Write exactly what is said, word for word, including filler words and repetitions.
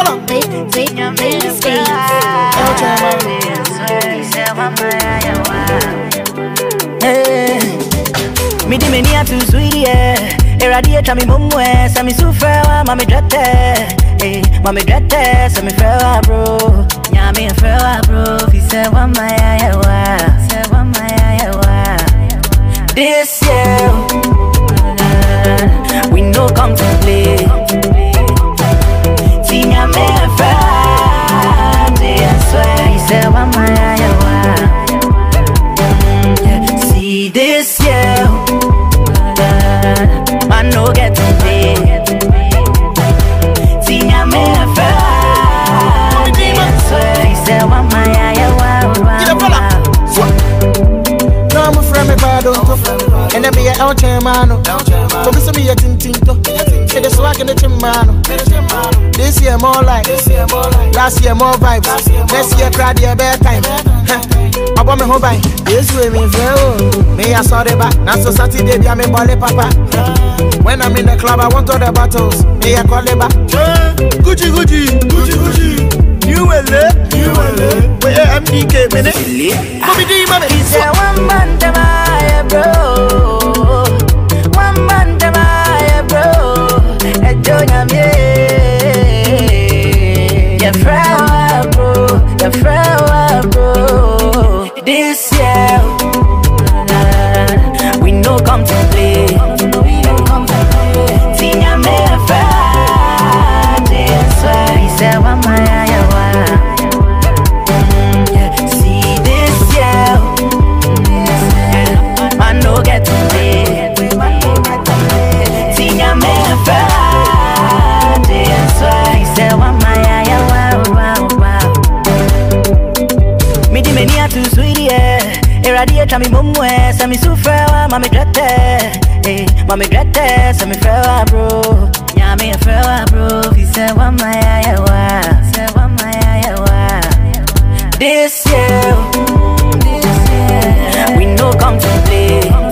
Me di meni a too sweet, yeah. Irradiate me mumwe, sa mi sufrewa, mami drete. Eh, mami drete, sa mi frewa bro. Nya mi frewa bro, fi se wa maya ya wa, se wa maya ya wa. This year, we no come to play. Tinya me frewa, I swear, fi se wa maya ya wa. See this year. Man no get to pay. See ya me a friend. So he said, "What my eye, wow, wow." No, I'm a friend me bad, and then me a out mano. So me say me a tintinto. Say the swag in the chimano. This year more like, last year more vibes. Next year crowd year better time. I want me home by this way me feel. Me I saw the back. Now so Saturday be a me ball papa. When I'm in the club I want all the battles. Me I call it back. Gucci Gucci Gucci Gucci. You will it, you will it. Where M D K minute. Mommy D mommy. He said one man to my bro. One man to my bro. And Johnny me. Your friend bro. Your friend bro. This year, we no come to play. Tinya me a friend, I swear. He said, "What my eye, wow." See this year, man no get to play. Tinya me a friend, I swear. He said, "What my eye, wow, wow, wow." Me di meni a too sweet, yeah. Irradiate me mumwe, sa mi sufrewa, mami drete. Eh, mami drete, sa mi frewa bro. Nya mi frewa bro, fi se wa maya wa, se wa maya wa. This year, we no come to play.